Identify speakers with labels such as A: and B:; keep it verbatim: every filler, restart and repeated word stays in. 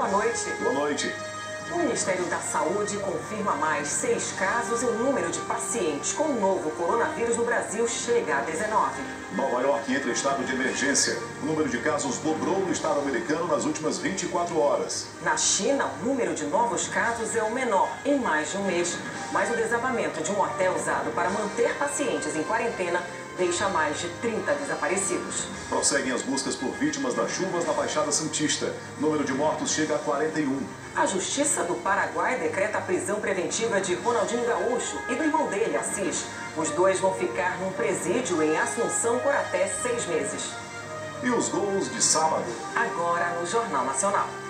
A: boa noite.
B: Boa noite.
A: O Ministério da Saúde confirma mais seis casos e o número de pacientes com o novo coronavírus no Brasil chega a dezenove.
B: Nova York entra em estado de emergência. O número de casos dobrou no estado americano nas últimas vinte e quatro horas.
A: Na China, o número de novos casos é o menor em mais de um mês. Mas o desabamento de um hotel usado para manter pacientes em quarentena deixa mais de trinta desaparecidos.
B: Prosseguem as buscas por vítimas das chuvas na Baixada Santista. O número de mortos chega a quarenta e um.
A: A Justiça do Paraguai decreta a prisão preventiva de Ronaldinho Gaúcho e do irmão dele, Assis. Os dois vão ficar num presídio em Assunção por até seis meses.
B: E os gols de sábado?
A: Agora no Jornal Nacional.